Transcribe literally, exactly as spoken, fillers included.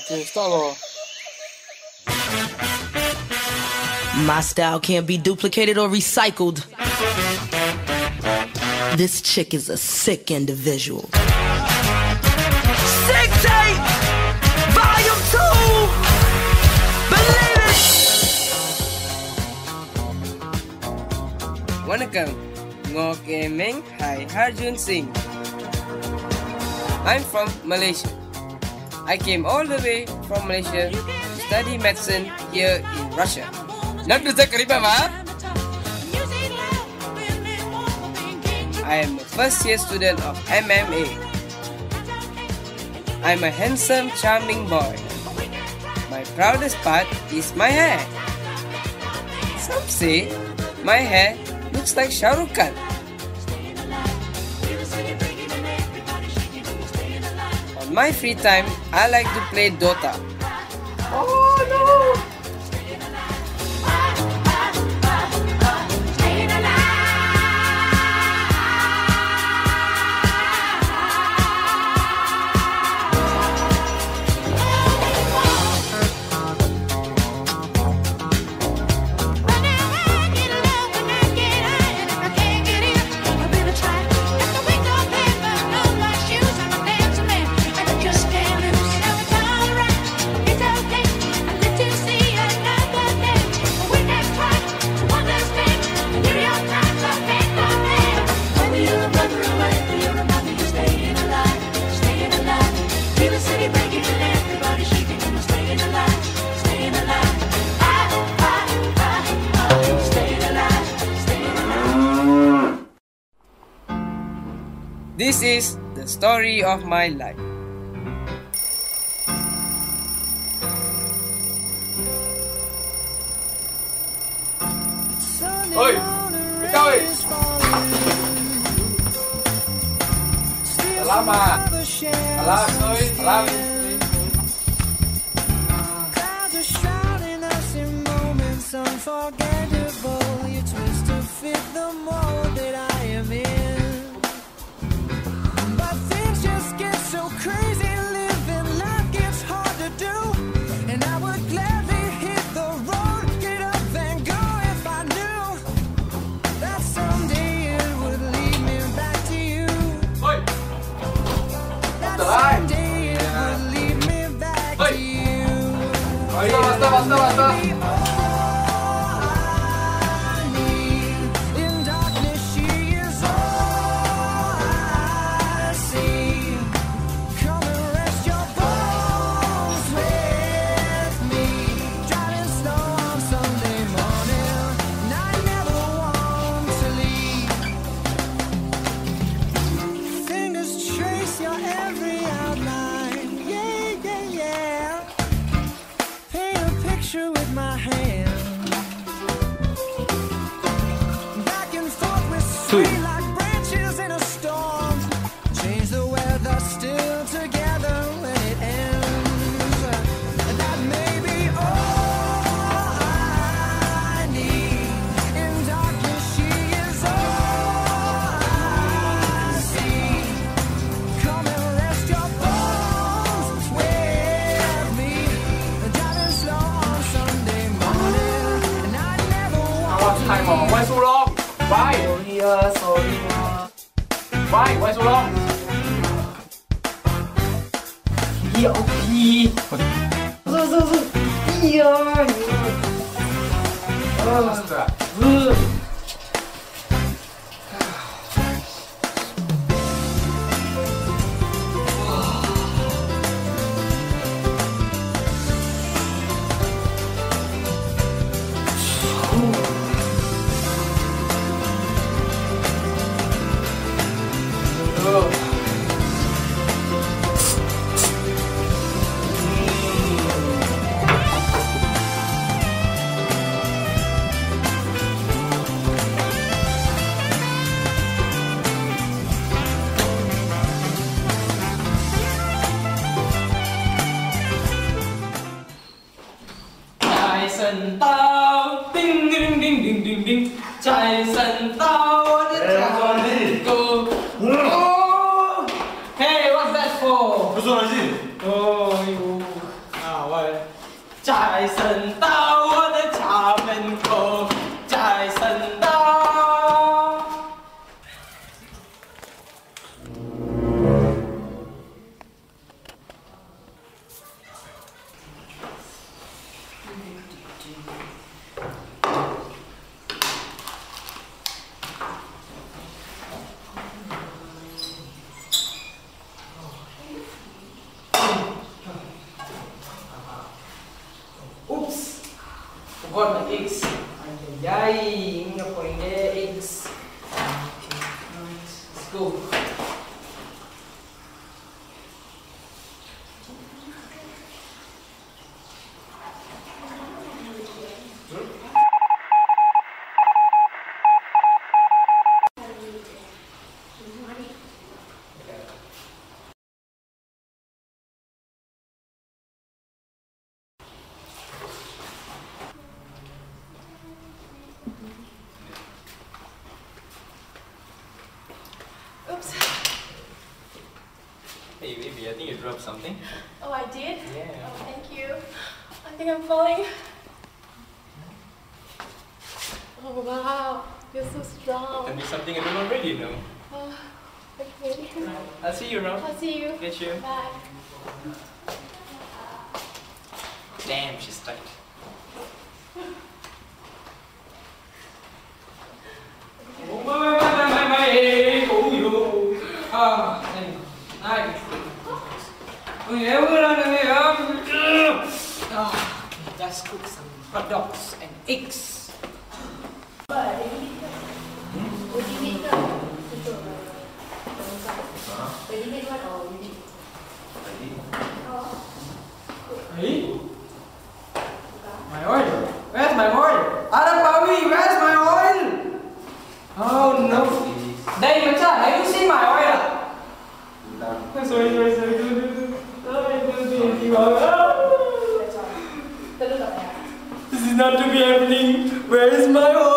Okay, start off. My style can't be duplicated or recycled. This chick is a sick individual. Sick tape! Volume two! Believe it! Vanakkam, Ngo Kemeng Hai Harjun Singh. I'm from Malaysia. I came all the way from Malaysia to study medicine here in Russia. Not to the I am a first year student of M M A. I'm a handsome, charming boy. My proudest part is my hair. Some say my hair looks like Shah Rukh Khan. On my free time, I like to play Dota. Oh no! This is the story of my life. Oi, ikaw eh. Salamat. Salamat, oi. Salamat. Clouds are shrouding us in moments unforgettable. You twist to fit the mold that I am in. But things just get so crazy, living life gets hard to do. And I would gladly hit the road, get up and go if I knew that someday it would lead me back to you. Oi. That someday it would lead me back to you. Basta, basta, basta, basta. With my hand, back and forth with sway like branches in a storm. Change the weather, still together when it ends. That may be all I need. In darkness, she is all I see. Come and rest your bones with me, driving slow. Hai mỏ quay su long. Vai. Sorry, uh, sorry. Vai, quay su long. Hiệu gì? Dư dư dư. Iya. Dư. Sân tao ding ding ding ding ding ding chạy sân tao go. Oh, hey, what's that for? 무슨 말이지? Oh, you. Yay! Ini apa ini? Eggs. Okay, nice. Let's go. Oops. Hey baby, I think you dropped something. Oh, I did? Yeah. Oh, thank you. I think I'm falling. Oh, wow. You're so strong. Can be something I don't already know. Oh, okay. I'll see you around. I'll see you. Get you. Bye. Damn, she's tight. Oh my my my my my hey, oh yo. Ah, nice. Oh yeah, we're on the way up. Ah, okay, let's cook some hot dogs and eggs. Hey? My oil? Where's my oil? Adam Bawi, where's my oil? Oh no. Đây mà cha, have you seen my oil? Sorry, sorry, sorry. This is not to be happening. Where is my oil?